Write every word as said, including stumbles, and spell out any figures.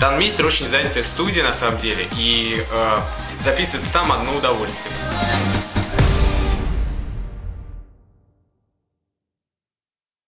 Танмейстер очень занятая студия на самом деле, и э, записывать там одно удовольствие.